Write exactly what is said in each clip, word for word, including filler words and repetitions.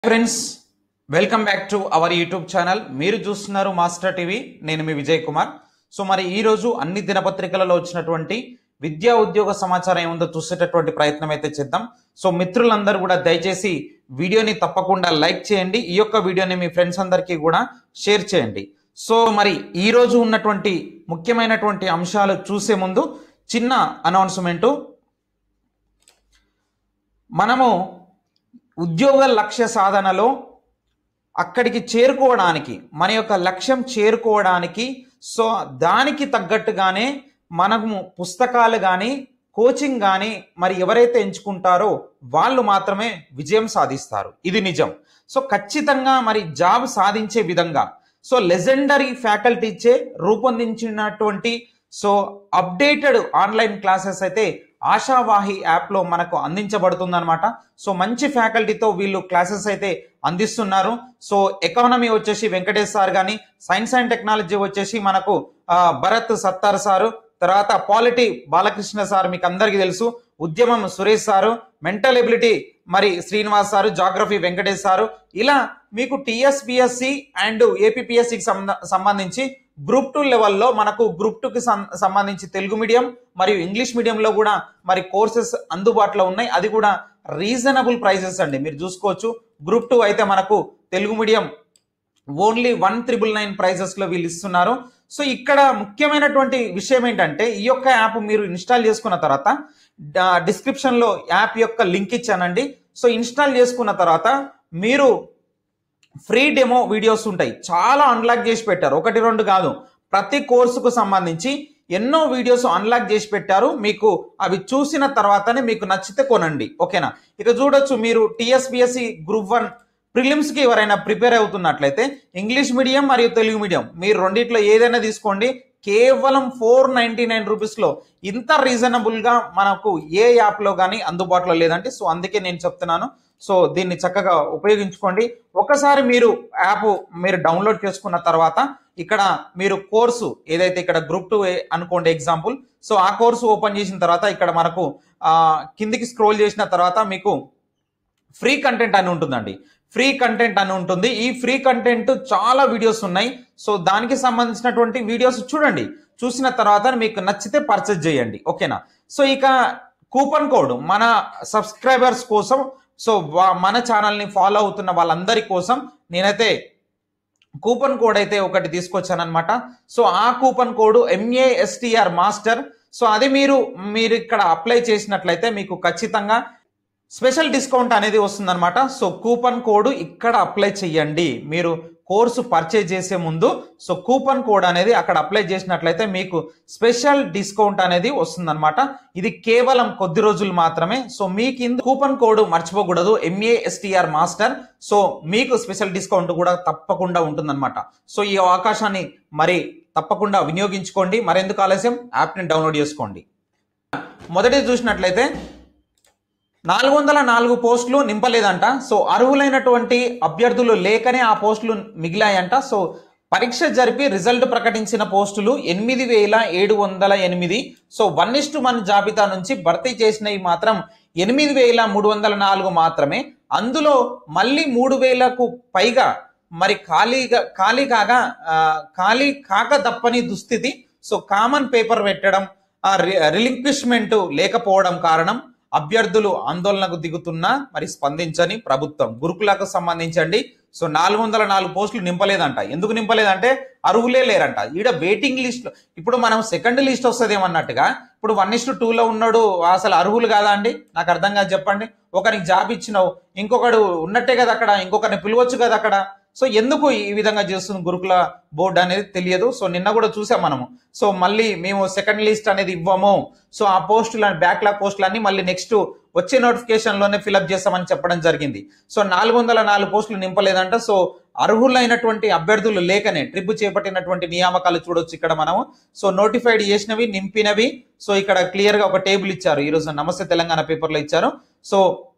Friends, welcome back to our YouTube channel. మీరు చూస్తున్నారు master TV. నేను మీ విజయ్ కుమార్. సో మరి ఈ రోజు అన్ని దినపత్రికలలో వచ్చినటువంటి విద్యా ఉద్యోగ సమాచారం ఏముందో చూసేటటువంటి ప్రయత్నం అయితే చేద్దాం. సో మిత్రులందరూ కూడా దయచేసి వీడియోని తప్పకుండా లైక్ చేయండి. ఈ యొక్క వీడియోని మీ ఫ్రెండ్స్ అందరికీ కూడా షేర్ చేయండి. సో మరి ఈ రోజు ఉన్నటువంటి ముఖ్యమైనటువంటి అంశాలు చూసే ముందు చిన్న అనౌన్స్మెంటు. మనము ఉద్యోగ లక్ష్య సాధనలో అక్కడికి చేరుకోవడానికి, మన యొక్క లక్ష్యం చేరుకోవడానికి సో దానికి తగ్గట్టుగానే మనము పుస్తకాలు కానీ కోచింగ్ కానీ మరి ఎవరైతే ఎంచుకుంటారో వాళ్ళు మాత్రమే విజయం సాధిస్తారు. ఇది నిజం. సో ఖచ్చితంగా మరి జాబ్ సాధించే విధంగా సో లెజెండరీ ఫ్యాకల్టీచే రూపొందించినటువంటి సో అప్డేటెడ్ ఆన్లైన్ క్లాసెస్ అయితే ఆశావాహి యాప్లో మనకు అందించబడుతుంది అనమాట. సో మంచి ఫ్యాకల్టీతో వీళ్ళు క్లాసెస్ అయితే అందిస్తున్నారు. సో ఎకానమీ వచ్చేసి వెంకటేష్ సార్ కానీ, సైన్స్ అండ్ టెక్నాలజీ వచ్చేసి మనకు భరత్ సత్తార్ సారు, తర్వాత పాలిటీ బాలకృష్ణ సార్ మీకు అందరికీ తెలుసు, ఉద్యమం సురేష్ సారు, మెంటల్ ఎబిలిటీ మరి Srinivas sir, geography Venkatesh sir, ఇలా మీకు టిఎస్పిఎస్సి అండ్ ఏపీపీఎస్సికి సంబంధించి గ్రూప్ టూ లెవెల్లో మనకు గ్రూప్ టూకి సంబంధించి తెలుగు మీడియం మరియు ఇంగ్లీష్ మీడియంలో కూడా మరి కోర్సెస్ అందుబాటులో ఉన్నాయి. అది కూడా రీజనబుల్ ప్రైజెస్ అండి. మీరు చూసుకోవచ్చు. గ్రూప్ టూ అయితే మనకు Telugu medium only one triple nine prizes లో వీళ్ళు ఇస్తున్నారు. సో ఇక్కడ ముఖ్యమైనటువంటి విషయం ఏంటంటే ఈ యొక్క యాప్ మీరు ఇన్స్టాల్ చేసుకున్న తర్వాత డిస్క్రిప్షన్ లో యాప్ యొక్క లింక్ ఇచ్చానండి. సో ఇన్స్టాల్ చేసుకున్న తర్వాత మీరు ఫ్రీ డెమో వీడియోస్ ఉంటాయి, చాలా అన్లాక్ చేసి పెట్టారు. ఒకటి రెండు కాదు, ప్రతి కోర్సుకు సంబంధించి ఎన్నో వీడియోస్ అన్లాక్ చేసి పెట్టారు. మీకు అవి చూసిన తర్వాతనే మీకు నచ్చితే కొనండి, ఓకేనా. ఇక చూడొచ్చు, మీరు టిఎస్పిఎస్సి గ్రూప్ వన్ ప్రిలిమ్స్ కి ఎవరైనా ప్రిపేర్ అవుతున్నట్లయితే ఇంగ్లీష్ మీడియం మరియు తెలుగు మీడియం మీరు రెండిట్లో ఏదైనా తీసుకోండి. కేవలం ఫోర్ నైన్టీ నైన్ రూపీస్ లో ఇంత రీజనబుల్ గా మనకు ఏ యాప్ లో కానీ అందుబాటులో లేదంటే. సో అందుకే నేను చెప్తున్నాను. సో దీన్ని చక్కగా ఉపయోగించుకోండి. ఒకసారి మీరు యాప్ మీరు డౌన్లోడ్ చేసుకున్న తర్వాత ఇక్కడ మీరు కోర్సు ఏదైతే ఇక్కడ గ్రూప్ టూ అనుకోండి ఎగ్జాంపుల్. సో ఆ కోర్సు ఓపెన్ చేసిన తర్వాత ఇక్కడ మనకు ఆ కిందికి స్క్రోల్ చేసిన తర్వాత మీకు ఫ్రీ కంటెంట్ అని ఉంటుందండి. ఫ్రీ కంటెంట్ అని ఉంటుంది. ఈ ఫ్రీ కంటెంట్ చాలా వీడియోస్ ఉన్నాయి. సో దానికి సంబంధించినటువంటి వీడియోస్ చూడండి. చూసిన తర్వాత మీకు నచ్చితే పర్చేజ్ చేయండి, ఓకేనా. సో ఇక కూపన్ కోడ్ మన సబ్స్క్రైబర్స్ కోసం, సో మన ఛానల్ని ఫాలో అవుతున్న వాళ్ళందరి కోసం నేనైతే కూపన్ కోడ్ అయితే ఒకటి తీసుకొచ్చాను అనమాట. సో ఆ coupon code MASTR master. So అది మీరు మీరు ఇక్కడ అప్లై చేసినట్లయితే మీకు ఖచ్చితంగా స్పెషల్ డిస్కౌంట్ అనేది వస్తుందన్నమాట. సో కూపన్ కోడ్ ఇక్కడ అప్లై చేయండి. మీరు కోర్సు పర్చేజ్ చేసే ముందు సో కూపన్ కోడ్ అనేది అక్కడ అప్లై చేసినట్లయితే మీకు స్పెషల్ డిస్కౌంట్ అనేది వస్తుందన్నమాట. ఇది కేవలం కొద్ది రోజులు మాత్రమే. సో మీకు ఇందు కూపన్ కోడ్ మర్చిపోకూడదు, ఎంఏఎస్టిఆర్ మాస్టర్. సో మీకు స్పెషల్ డిస్కౌంట్ కూడా తప్పకుండా ఉంటుందన్నమాట. సో ఈ అవకాశాన్ని మరి తప్పకుండా వినియోగించుకోండి. మరెందుకు ఆలస్యం, యాప్ని డౌన్లోడ్ చేసుకోండి. మొదటి చూసినట్లయితే నాలుగు వందల నాలుగు పోస్టులు నింపలేదంట. సో అర్హులైనటువంటి అభ్యర్థులు లేకనే ఆ పోస్టులు మిగిలాయంట. సో పరీక్ష జరిపి రిజల్ట్ ప్రకటించిన పోస్టులు ఎనిమిది వేల ఏడు వందల ఎనిమిది. సో వన్ ఇస్టు వన్ జాబితా నుంచి భర్తీ చేసినవి మాత్రం ఎనిమిది వేల మూడు వందల నాలుగు మాత్రమే. అందులో మళ్ళీ మూడు వేలకు పైగా మరి ఖాళీగా ఖాళీ కాగా ఖాళీ కాక తప్పని దుస్థితి. సో కామన్ పేపర్ పెట్టడం, రిలింక్విష్మెంట్ లేకపోవడం కారణం అభ్యర్థులు ఆందోళనకు దిగుతున్నా మరి స్పందించని ప్రభుత్వం. గురుకులకు సంబంధించండి. సో నాలుగు వందల నాలుగు పోస్టులు నింపలేదంట. ఎందుకు నింపలేదంటే అర్హులే లేరంట. ఈడ వెయిటింగ్ లిస్ట్, ఇప్పుడు మనం సెకండ్ లిస్ట్ వస్తుంది ఏమన్నట్టుగా. ఇప్పుడు వన్ ఇస్టు టూలో ఉన్నాడు అసలు అర్హులు కాదా అండి? నాకు అర్థం కాదు, చెప్పండి. ఒకరికి జాబ్ ఇచ్చినావు, ఇంకొకడు ఉన్నట్టే కదా అక్కడ, ఇంకొకరిని పిలవచ్చు కదా అక్కడ. సో ఎందుకు ఈ విధంగా చేస్తుంది గురుకుల బోర్డు అనేది తెలియదు. సో నిన్న కూడా చూసాం మనము. సో మళ్ళీ మేము సెకండ్ లిస్ట్ అనేది ఇవ్వము, సో ఆ పోస్టులు బ్యాక్లాగ్ పోస్టులన్నీ మళ్ళీ నెక్స్ట్ వచ్చే నోటిఫికేషన్ లోనే ఫిలప్ చేస్తామని చెప్పడం జరిగింది. సో నాలుగు వందల నాలుగు పోస్టులు నింపలేదంట. సో అర్హులైనటువంటి అభ్యర్థులు లేకనే ట్రిప్ చేపట్టినటువంటి నియామకాలు చూడొచ్చు ఇక్కడ మనము. సో నోటిఫైడ్ చేసినవి, నింపినవి. సో ఇక్కడ క్లియర్ గా ఒక టేబుల్ ఇచ్చారు. ఈరోజు నమస్తే తెలంగాణ పేపర్లో ఇచ్చారు. సో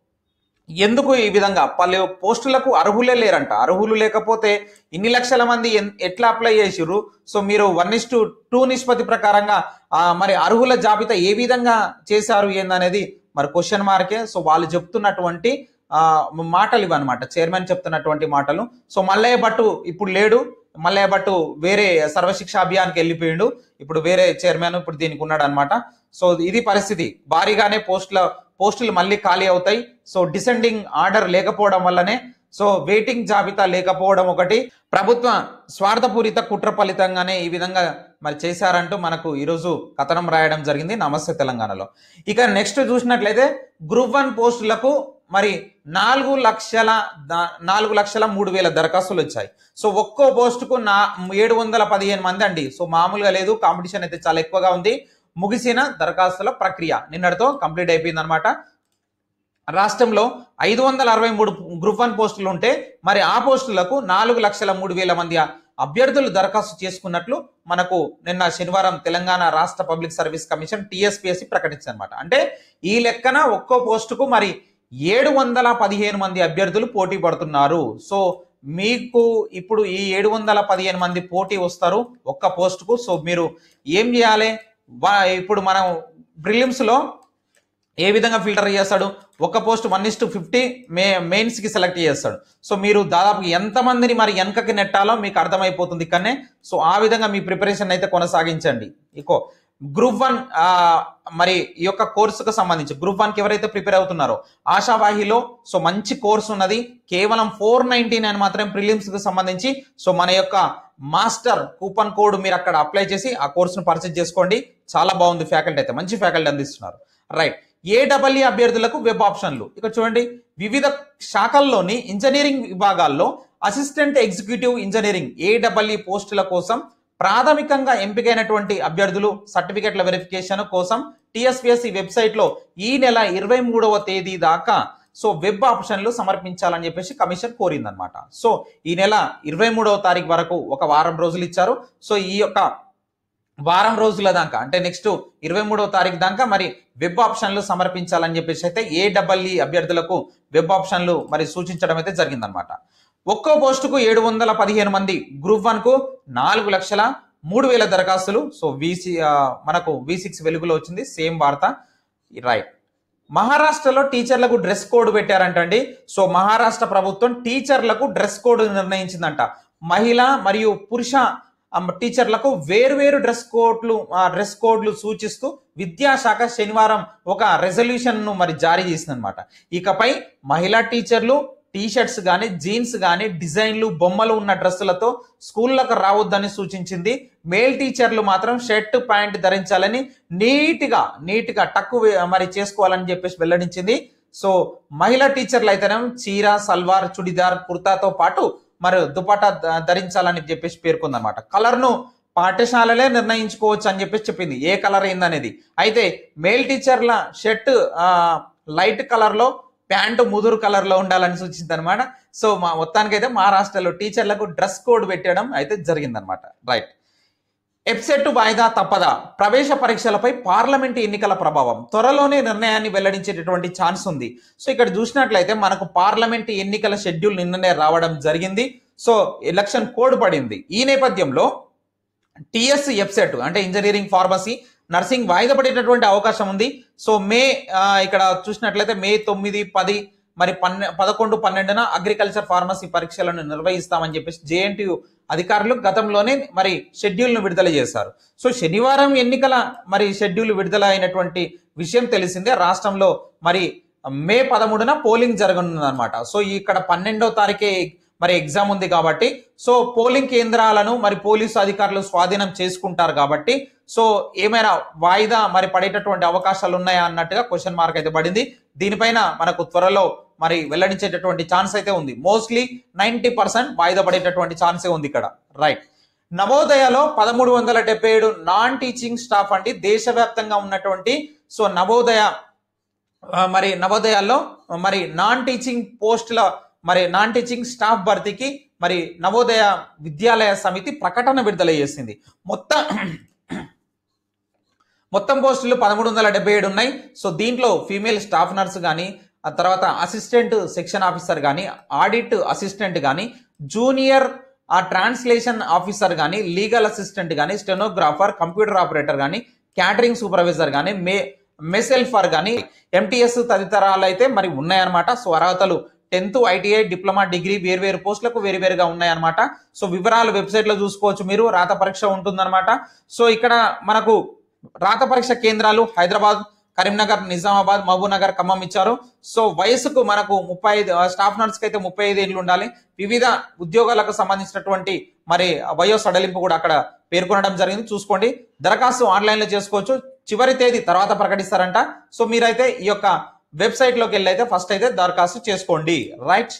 ఎందుకు ఈ విధంగా పలు పోస్టులకు అర్హులే లేరంట. అర్హులు లేకపోతే ఇన్ని లక్షల మంది ఎట్లా అప్లై చేసిర్రు? సో మీరు వన్ ఇస్ టు టూ నిష్పత్తి ప్రకారంగా మరి అర్హుల జాబితా ఏ విధంగా చేశారు ఏందనేది మరి క్వశ్చన్ మార్కే. సో వాళ్ళు చెప్తున్నటువంటి మాటలు ఇవన్నమాట, చైర్మన్ చెప్తున్నటువంటి మాటలు. సో మల్లయ్య భట్టు ఇప్పుడు లేడు, మల్లయ్య భట్టు వేరే సర్వశిక్ష అభియాన్కి వెళ్ళిపోయిండు, ఇప్పుడు వేరే చైర్మన్ ఇప్పుడు దీనికి ఉన్నాడు అనమాట. సో ఇది పరిస్థితి, భారీగానే పోస్టుల పోస్టులు మళ్ళీ ఖాళీ అవుతాయి. సో డిసెండింగ్ ఆర్డర్ లేకపోవడం వల్లనే, సో వెయిటింగ్ జాబితా లేకపోవడం ఒకటి, ప్రభుత్వ స్వార్థపూరిత కుట్ర ఫలితంగానే ఈ విధంగా మరి చేశారంటూ మనకు ఈరోజు కథనం రాయడం జరిగింది నమస్తే తెలంగాణలో. ఇక నెక్స్ట్ చూసినట్లయితే గ్రూప్ వన్ పోస్టులకు మరి నాలుగు లక్షల నాలుగు లక్షల మూడు వేల దరఖాస్తులు వచ్చాయి. సో ఒక్కో పోస్టుకు నా ఏడు వందల పదిహేను మంది అండి. సో మామూలుగా లేదు, కాంపిటీషన్ అయితే చాలా ఎక్కువగా ఉంది. ముగిసిన దరఖాస్తుల ప్రక్రియ నిన్నటితో కంప్లీట్ అయిపోయింది అనమాట. రాష్ట్రంలో ఐదు వందల అరవై మూడు గ్రూప్ వన్ పోస్టులు ఉంటే మరి ఆ పోస్టులకు నాలుగు లక్షల మూడు వేల మంది అభ్యర్థులు దరఖాస్తు చేసుకున్నట్లు మనకు నిన్న శనివారం తెలంగాణ రాష్ట్ర పబ్లిక్ సర్వీస్ కమిషన్ టీఎస్పీఎస్సీ ప్రకటించింది అనమాట. అంటే ఈ లెక్కన ఒక్కో పోస్టుకు మరి ఏడు వందల పదిహేను మంది అభ్యర్థులు పోటీ పడుతున్నారు. సో మీకు ఇప్పుడు ఈ ఏడు వందల పదిహేను మంది పోటీ వస్తారు ఒక్క పోస్టుకు. సో మీరు ఏం చేయాలి, ఇప్పుడు మనం ప్రిలిమ్స్ లో ఏ విధంగా ఫిల్టర్ చేస్తాడు, ఒక post one is to fifty మే మెయిన్స్ కి సెలెక్ట్ చేస్తాడు. సో మీరు దాదాపు ఎంతమందిని మరి వెనకకి నెట్టాలో మీకు అర్థమైపోతుంది ఇక్కడనే. సో ఆ విధంగా మీ ప్రిపరేషన్ అయితే కొనసాగించండి. ఇకో గ్రూప్ వన్ మరి ఈ యొక్క కోర్సుకు సంబంధించి గ్రూప్ వన్ కి ఎవరైతే ప్రిపేర్ అవుతున్నారో ఆశావాహిలో సో మంచి కోర్సు ఉన్నది, కేవలం ఫోర్ నైన్టీ నైన్ మాత్రమే ప్రిలిమ్స్ కు సంబంధించి. సో మన యొక్క మాస్టర్ కూపన్ కోడ్ మీరు అక్కడ అప్లై చేసి ఆ కోర్సును పర్చేజ్ చేసుకోండి. చాలా బాగుంది, ఫ్యాకల్టీ అయితే మంచి ఫ్యాకల్టీ అందిస్తున్నారు. రైట్, ఏడబ్ల్యూ అభ్యర్థులకు వెబ్ ఆప్షన్లు. ఇక్కడ చూడండి, వివిధ శాఖల్లోని ఇంజనీరింగ్ విభాగాల్లో అసిస్టెంట్ ఎగ్జిక్యూటివ్ ఇంజనీరింగ్ ఏడబ్ల్యూ పోస్టుల కోసం ప్రాథమికంగా ఎంపికైనటువంటి అభ్యర్థులు సర్టిఫికెట్ల వెరిఫికేషన్ కోసం టీఎస్పీఎస్సీ వెబ్సైట్ లో ఈ నెల ఇరవై మూడవ తేదీ దాకా సో వెబ్ ఆప్షన్లు సమర్పించాలని చెప్పేసి కమిషన్ కోరిందనమాట. సో ఈ నెల ఇరవై మూడవ తారీఖు వరకు ఒక వారం రోజులు ఇచ్చారు. సో ఈ యొక్క వారం రోజుల దాకా అంటే నెక్స్ట్ ఇరవై మూడవ తారీఖు దాకా మరి వెబ్ ఆప్షన్లు సమర్పించాలని చెప్పేసి అయితే ఏడబ్ల్యూ అభ్యర్థులకు వెబ్ ఆప్షన్లు మరి సూచించడం అయితే జరిగిందనమాట. ఒక్కో పోస్టుకు ఏడు వందల పదిహేను మంది, గ్రూప్ వన్ కు నాలుగు లక్షల మూడు వేల దరఖాస్తులు. సో వీసీ మనకు వి సిక్స్ వెలుగులో వచ్చింది సేమ్ వార్త. రైట్, మహారాష్ట్రలో టీచర్లకు డ్రెస్ కోడ్ పెట్టారంటండి. సో మహారాష్ట్ర ప్రభుత్వం టీచర్లకు డ్రెస్ కోడ్ నిర్ణయించిందంట. మహిళ మరియు పురుష టీచర్లకు వేరువేరు డ్రెస్ కోడ్లు డ్రెస్ కోడ్లు సూచిస్తూ విద్యాశాఖ శనివారం ఒక రెజల్యూషన్ ను మరి జారీ చేసిందనమాట. ఇకపై మహిళా టీచర్లు టీ షర్ట్స్ కానీ జీన్స్ కానీ డిజైన్లు బొమ్మలు ఉన్న డ్రెస్సులతో స్కూళ్ళకు రావద్దని సూచించింది. మేల్ టీచర్లు మాత్రం షర్ట్ ప్యాంట్ ధరించాలని నీట్గా నీట్గా టక్కు మరి చేసుకోవాలని చెప్పేసి వెల్లడించింది. సో మహిళా టీచర్లు అయితేనేమో చీర, సల్వార్, చుడిదార్, కుర్తాతో పాటు మరి దుపట్టా ధరించాలని చెప్పేసి పేర్కొందనమాట. కలర్ ను పాఠశాలలే నిర్ణయించుకోవచ్చు అని చెప్పేసి చెప్పింది ఏ కలర్ ఏందనేది. అయితే మేల్ టీచర్ల షర్ట్ లైట్ కలర్ లో, ప్యాంటు ముదురు కలర్ లో ఉండాలని సూచించింది అనమాట. సో మా మొత్తానికైతే మహారాష్ట్రలో టీచర్లకు డ్రెస్ కోడ్ పెట్టడం అయితే జరిగిందనమాట. రైట్, ఎప్సెట్ వాయిదా తప్పదా, ప్రవేశ పరీక్షలపై పార్లమెంట్ ఎన్నికల ప్రభావం, త్వరలోనే నిర్ణయాన్ని వెల్లడించేటటువంటి ఛాన్స్ ఉంది. సో ఇక్కడ చూసినట్లయితే మనకు పార్లమెంట్ ఎన్నికల షెడ్యూల్ నిన్ననే రావడం జరిగింది. సో ఎలక్షన్ కోడ్ పడింది. ఈ నేపథ్యంలో టిఎస్ ఎప్సెట్ అంటే ఇంజనీరింగ్, ఫార్మసీ, నర్సింగ్ వాయిదా పడేటటువంటి అవకాశం ఉంది. సో మే ఇక్కడ చూసినట్లయితే మే తొమ్మిది పది మరి పన్నె పదకొండు పన్నెండున అగ్రికల్చర్, ఫార్మసీ పరీక్షలను నిర్వహిస్తామని చెప్పేసి జేఎన్టీయు అధికారులు గతంలోనే మరి షెడ్యూల్ ను విడుదల చేశారు. సో శనివారం ఎన్నికల మరి షెడ్యూల్ విడుదల అయినటువంటి విషయం తెలిసిందే. రాష్ట్రంలో మరి మే పదమూడున పోలింగ్ జరగనుంది అనమాట. సో ఇక్కడ పన్నెండవ తారీఖే మరి ఎగ్జామ్ ఉంది కాబట్టి సో పోలింగ్ కేంద్రాలను మరి పోలీసు అధికారులు స్వాధీనం చేసుకుంటారు కాబట్టి సో ఏమైనా వాయిదా మరి పడేటటువంటి అవకాశాలు ఉన్నాయా అన్నట్టుగా క్వశ్చన్ మార్క్ అయితే పడింది. దీనిపైన మనకు త్వరలో మరి వెల్లడించేటటువంటి ఛాన్స్ అయితే ఉంది. మోస్ట్లీ నైన్టీ పర్సెంట్ వాయిదా పడేటటువంటి ఛాన్సే ఉంది ఇక్కడ. రైట్, నవోదయలో పదమూడు వందల డెబ్బై ఏడు నాన్ టీచింగ్ స్టాఫ్ అంటే దేశవ్యాప్తంగా ఉన్నటువంటి సో నవోదయ మరి నవోదయాల్లో మరి నాన్ టీచింగ్ పోస్టుల మరి నాన్ టీచింగ్ స్టాఫ్ భర్తీకి మరి నవోదయ విద్యాలయ సమితి ప్రకటన విడుదల చేసింది. మొత్తం మొత్తం పోస్టులు పదమూడు వందల డెబ్బై ఏడు ఉన్నాయి. సో దీంట్లో ఫీమేల్ స్టాఫ్ నర్స్ కానీ, ఆ తర్వాత అసిస్టెంట్ సెక్షన్ ఆఫీసర్ కానీ, ఆడిట్ అసిస్టెంట్ కానీ, జూనియర్ ఆ ట్రాన్స్లేషన్ ఆఫీసర్ కానీ, లీగల్ అసిస్టెంట్ కానీ, స్టెనోగ్రాఫర్, కంప్యూటర్ ఆపరేటర్ కానీ, క్యాటరింగ్ సూపర్వైజర్ కానీ, మే మెసెల్ ఫర్ కానీ ఎంటీఎస్ తదితరాలు అయితే మరి ఉన్నాయన్నమాట. సో అర్హతలు టెన్త్, ఐటీఐ, డిప్లొమా, డిగ్రీ వేరు పోస్టులకు వేరు వేరుగా ఉన్నాయన్నమాట. సో వివరాలు వెబ్సైట్ లో చూసుకోవచ్చు మీరు. రాత పరీక్ష ఉంటుందన్నమాట. సో ఇక్కడ మనకు రాత పరీక్ష కేంద్రాలు హైదరాబాద్, కరీంనగర్, నిజామాబాద్, మహబూబ్ నగర్, ఖమ్మం ఇచ్చారు. సో వయసుకు మనకు ముప్పై ఐదు స్టాఫ్ నర్స్ కి అయితే ముప్పై ఐదు ఏళ్ళు ఉండాలి. వివిధ ఉద్యోగాలకు సంబంధించినటువంటి మరి వయో సడలింపు కూడా అక్కడ పేర్కొనడం జరిగింది. చూసుకోండి. దరఖాస్తు ఆన్లైన్ లో చేసుకోవచ్చు. చివరి తేదీ తర్వాత ప్రకటిస్తారంట. సో మీరైతే ఈ యొక్క వెబ్సైట్ లోకి వెళ్ళి అయితే ఫస్ట్ అయితే దరఖాస్తు చేసుకోండి. రైట్.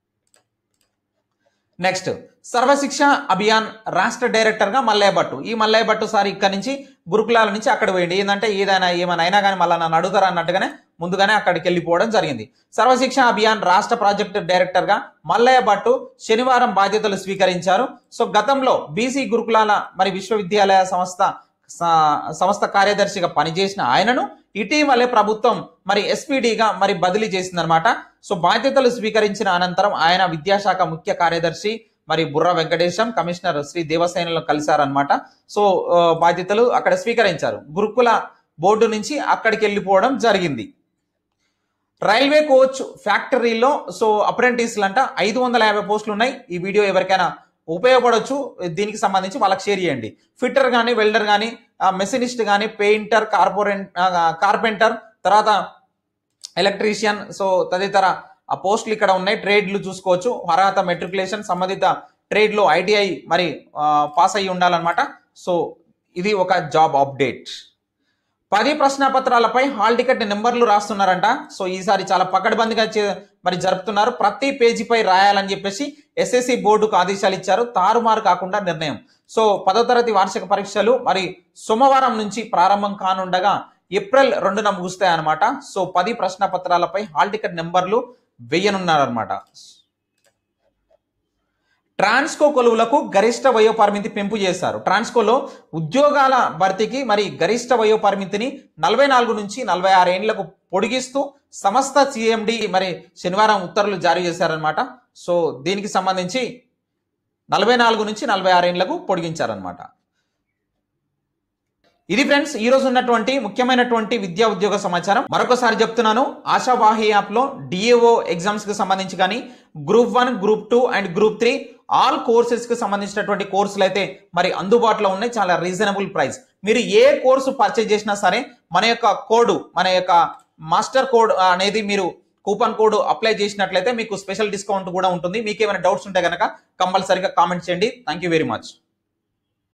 నెక్స్ట్, సర్వశిక్ష అభియాన్ రాష్ట్ర డైరెక్టర్ గా మల్లయ్య భట్టు. ఈ మల్లయ్య భట్టు సార్ ఇక్కడ నుంచి గురుకులాల నుంచి అక్కడ పోయింది. ఏంటంటే ఏదైనా ఏమైనా అయినా కానీ మళ్ళీ నన్ను అడుగుతారా అన్నట్టుగానే ముందుగానే అక్కడికి వెళ్ళిపోవడం జరిగింది. సర్వశిక్ష అభియాన్ రాష్ట్ర ప్రాజెక్టు డైరెక్టర్ గా మల్లయ్య భట్టు శనివారం బాధ్యతలు స్వీకరించారు. సో గతంలో బీసీ గురుకులాల మరి విశ్వవిద్యాలయ సంస్థ సంస్థ కార్యదర్శిగా పనిచేసిన ఆయనను ఇటీవలే ప్రభుత్వం మరి ఎస్పీడీగా మరి బదిలీ చేసిందనమాట. సో బాధ్యతలు స్వీకరించిన అనంతరం ఆయన విద్యాశాఖ ముఖ్య కార్యదర్శి మరి బుర్ర వెంకటేశం, కమిషనర్ శ్రీ దేవసేనలో కలిశారనమాట. సో బాధ్యతలు అక్కడ స్వీకరించారు. గురుకుల బోర్డు నుంచి అక్కడికి వెళ్ళిపోవడం జరిగింది. రైల్వే కోచ్ ఫ్యాక్టరీలో సో అప్రెంటిస్లు అంట ఐదు వందల యాభై పోస్టులు ఉన్నాయి. ఈ వీడియో ఎవరికైనా ఉపయోగపడవచ్చు, దీనికి సంబంధించి వాళ్ళకి షేర్ చేయండి. ఫిట్టర్ కానీ, వెల్డర్ కానీ, మెషినిస్ట్ కానీ, పెయింటర్, కార్పొరేట్ కార్పెంటర్, తర్వాత ఎలక్ట్రీషియన్, సో తదితర ఆ పోస్టులు ఇక్కడ ఉన్నాయి. ట్రేడ్లు చూసుకోవచ్చు. అర్హత మెట్రికులేషన్, సంబంధిత ట్రేడ్ లో ఐటీఐ మరి పాస్ అయ్యి ఉండాలన్నమాట. సో ఇది ఒక జాబ్ అప్డేట్. పది ప్రశ్నపత్రాలపై హాల్ టికెట్ నెంబర్లు రాస్తున్నారంట. సో ఈసారి చాలా పకడ్బందీగా మరి జరుపుతున్నారు. ప్రతి పేజీపై రాయాలని చెప్పేసి ఎస్ఎస్సి బోర్డుకు ఆదేశాలు ఇచ్చారు. తారుమారు కాకుండా నిర్ణయం. సో పదో తరగతి వార్షిక పరీక్షలు మరి సోమవారం నుంచి ప్రారంభం కానుండగా ఏప్రిల్ రెండున ముగుస్తాయన్నమాట. సో పది ప్రశ్న పత్రాలపై హాల్ టికెట్ నెంబర్లు వేయనున్నారన్నమాట. ట్రాన్స్కో కొలువులకు గరిష్ట వయో పరిమితి పెంపు చేశారు. ట్రాన్స్కోలో ఉద్యోగాల భర్తీకి మరి గరిష్ట వయో పరిమితిని నలభై నాలుగు నుంచి నలభై ఆరు ఏళ్లకు పొడిగిస్తూ సంస్థ సిఎండి మరి శనివారం ఉత్తర్వులు జారీ చేశారనమాట. సో దీనికి సంబంధించి నలభై నాలుగు నుంచి నలభై ఆరు ఏళ్లకు పొడిగించారనమాట. ఇది ఫ్రెండ్స్ ఈ రోజు ఉన్నటువంటి ముఖ్యమైనటువంటి విద్యా ఉద్యోగ సమాచారం. మరొకసారి చెప్తున్నాను, ఆశావాహి యాప్ లో డిఏఓ ఎగ్జామ్స్ కి సంబంధించి కానీ group one, group two and group three all courses కి సంబంధించినటువంటి కోర్సులు అయితే మరి అందుబాటులో ఉన్నాయి. చాలా రీజనబుల్ ప్రైస్. మీరు ఏ కోర్సు పర్చేజ్ చేసినా సరే మన యొక్క కోడ్, మన యొక్క మాస్టర్ కోడ్ అనేది మీరు కూపన్ కోడ్ అప్లై చేసినట్లయితే మీకు స్పెషల్ డిస్కౌంట్ కూడా ఉంటుంది. మీకు ఏమైనా డౌట్స్ ఉంటే కనుక కంపల్సరీగా కామెంట్ చేయండి. Thank you very much.